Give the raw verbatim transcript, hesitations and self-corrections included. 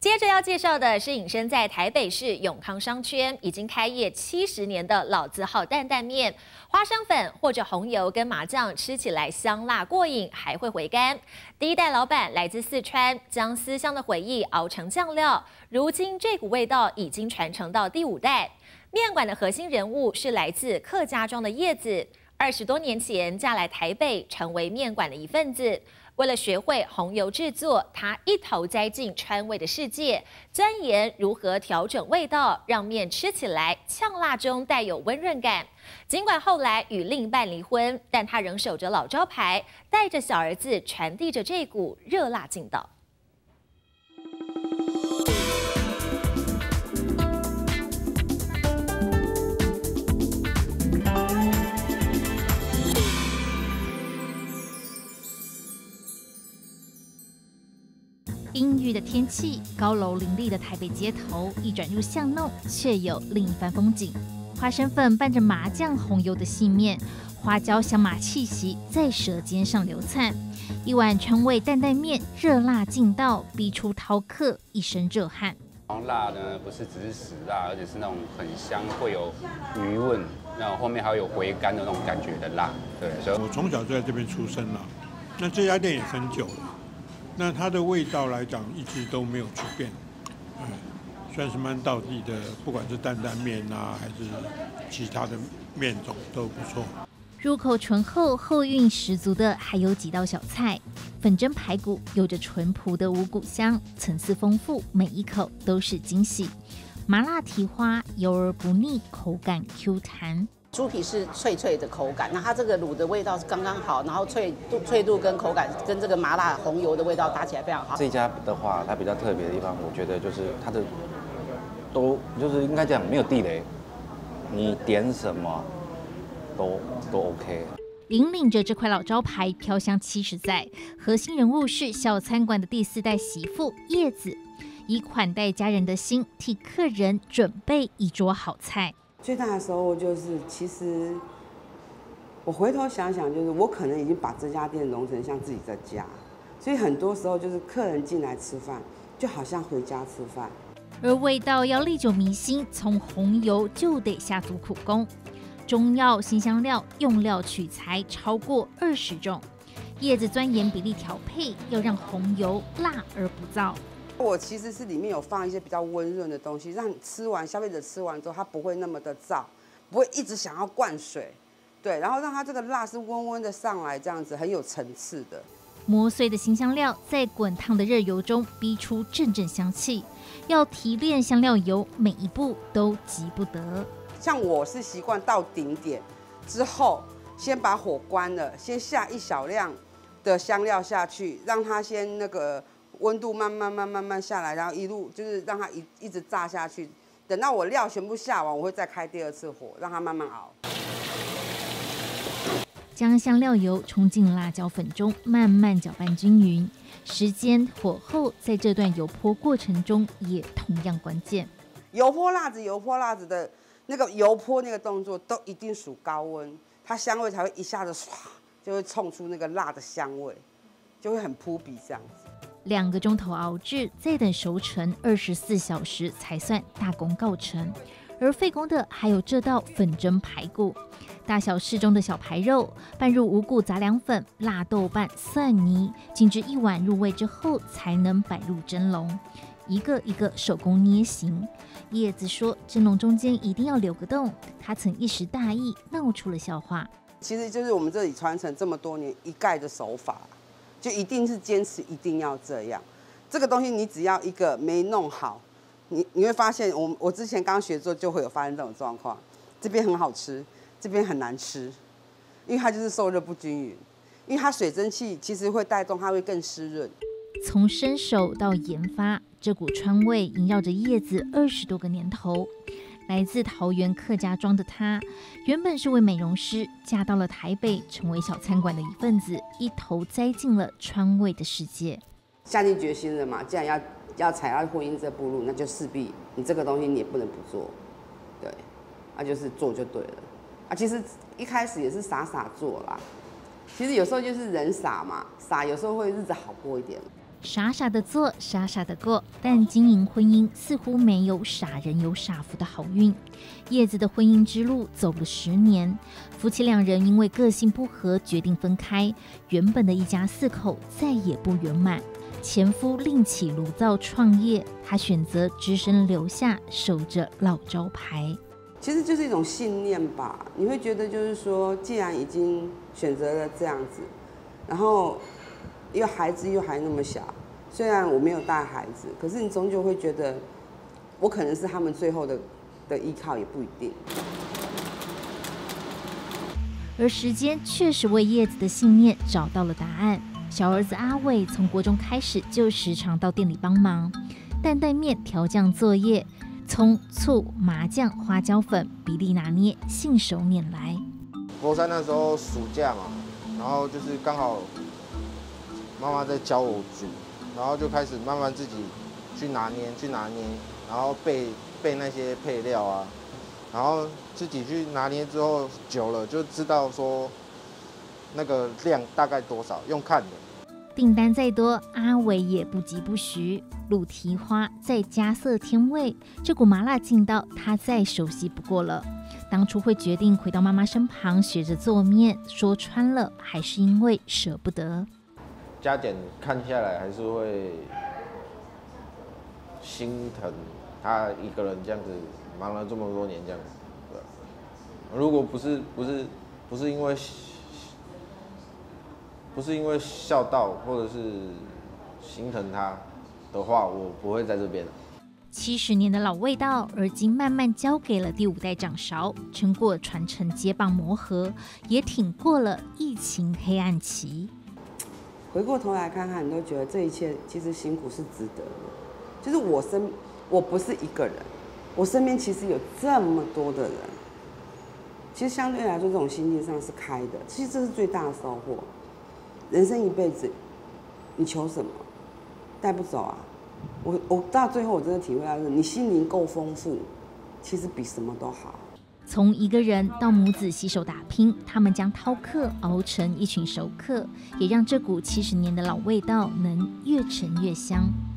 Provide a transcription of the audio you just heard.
接着要介绍的是隐身在台北市永康商圈已经开业七十年的老字号担担面，花生粉或者红油跟麻酱吃起来香辣过瘾，还会回甘。第一代老板来自四川，将思乡的回忆熬成酱料，如今这股味道已经传承到第五代。面馆的核心人物是来自客家庄的叶子，二十多年前嫁来台北，成为面馆的一份子。 为了学会红油制作，他一头栽进川味的世界，钻研如何调整味道，让面吃起来呛辣中带有温润感。尽管后来与另一半离婚，但他仍守着老招牌，带着小儿子传递着这股热辣劲道。 阴郁的天气，高楼林立的台北街头，一转入巷弄，却有另一番风景。花生粉拌着麻酱红油的细面，花椒香麻气息在舌尖上流窜。一碗川味担担面，热辣劲道，逼出饕客一身热汗。 辣呢，不是只是死辣，而且是那种很香，会有余味，那后面还有回甘的那种感觉的辣。对，所以我从小就在这边出生了，那这家店也很久了。 那它的味道来讲，一直都没有去变，嗯，算是蛮道地的，不管是担担面啊，还是其他的面种都不错。 入口醇厚、后韵十足的，还有几道小菜。粉蒸排骨有着淳朴的五谷香，层次丰富，每一口都是惊喜。麻辣蹄花油而不腻，口感 Q 弹。 猪皮是脆脆的口感，那它这个卤的味道是刚刚好，然后脆度、脆度跟口感跟这个麻辣红油的味道搭起来非常好。 这家的话，它比较特别的地方，我觉得就是它的都就是应该讲没有地雷，你点什么都都 OK。 引领着这块老招牌飘香七十载，核心人物是小餐馆的第四代媳妇叶子，以款待家人的心，替客人准备一桌好菜。 最大的收获就是，其实我回头想想，就是我可能已经把这家店融成像自己的家，所以很多时候就是客人进来吃饭，就好像回家吃饭。 而味道要历久弥新，从红油就得下足苦功，中药、辛香料用料取材超过二十种，叶子钻研比例调配，要让红油辣而不燥。 我其实是里面有放一些比较温润的东西，让你吃完消费者吃完之后，它不会那么的燥，不会一直想要灌水，对，然后让它这个辣是温温的上来，这样子很有层次的。 磨碎的辛香料在滚烫的热油中逼出阵阵香气，要提炼香料油，每一步都急不得。 像我是习惯到顶点之后，先把火关了，先下一小量的香料下去，让它先那个。 温度慢慢慢慢慢下来，然后一路就是让它一一直炸下去。等到我料全部下完，我会再开第二次火，让它慢慢熬。 将香料油冲进辣椒粉中，慢慢搅拌均匀。时间、火候在这段油泼过程中也同样关键。 油泼辣子，油泼辣子的那个油泼那个动作都一定属高温，它香味才会一下子唰就会冲出那个辣的香味，就会很扑鼻这样子。 两个钟头熬制，再等熟成二十四小时才算大功告成。而费工的还有这道粉蒸排骨，大小适中的小排肉拌入五谷杂粮粉、辣豆瓣、蒜泥，静置一晚入味之后，才能摆入蒸笼，一个一个手工捏形。叶子说，蒸笼中间一定要留个洞，他曾一时大意闹出了笑话。 其实就是我们这里传承这么多年一概的手法。 就一定是坚持，一定要这样。这个东西你只要一个没弄好，你你会发现，我我之前刚学做就会有发生这种状况。这边很好吃，这边很难吃，因为它就是受热不均匀。因为它水蒸气其实会带动它会更湿润。 从伸手到研发，这股川味萦绕着叶子二十多个年头。 来自桃园客家庄的她，原本是位美容师，嫁到了台北，成为小餐馆的一份子，一头栽进了川味的世界。 下定决心了嘛，既然要要踩到婚姻这步路，那就势必你这个东西你也不能不做，对，那、啊、就是做就对了。啊，其实一开始也是傻傻做啦，其实有时候就是人傻嘛，傻有时候会日子好过一点。 傻傻的做，傻傻的过，但经营婚姻似乎没有傻人有傻福的好运。叶子的婚姻之路走了十年，夫妻两人因为个性不合决定分开，原本的一家四口再也不圆满。前夫另起炉灶创业，他选择只身留下，守着老招牌。 其实就是一种信念吧，你会觉得就是说，既然已经选择了这样子，然后因为孩子又还那么小，虽然我没有带孩子，可是你终究会觉得，我可能是他们最后的的依靠，也不一定。 而时间确实为叶子的信念找到了答案。小儿子阿伟从国中开始就时常到店里帮忙，担担面调酱作业，葱、醋、麻酱、花椒粉比例拿捏，信手拈来。 国三那时候暑假嘛，然后就是刚好妈妈在教我煮，然后就开始慢慢自己去拿捏，去拿捏，然后背背那些配料啊，然后自己去拿捏之后，久了就知道说那个量大概多少，用看的。 订单再多，阿伟也不急不徐，卤蹄花再加色添味，这股麻辣劲道他再熟悉不过了。当初会决定回到妈妈身旁学着做面，说穿了还是因为舍不得。 加减看下来还是会心疼他一个人这样子忙了这么多年这样子。对，如果不是不是不是因为不是因为孝道或者是心疼他的话，我不会在这边。 七十年的老味道，而今慢慢交给了第五代掌勺，撑过传承接棒磨合，也挺过了疫情黑暗期。 回过头来看看，你都觉得这一切其实辛苦是值得的。就是我身，我不是一个人，我身边其实有这么多的人。其实相对来说，这种心境上是开的，其实这是最大的收获。人生一辈子，你求什么，带不走啊。我我到最后，我真的体会到是，你心灵够丰富，其实比什么都好。 从一个人到母子携手打拼，他们将饕客熬成一群熟客，也让这股七十年的老味道能越陈越香。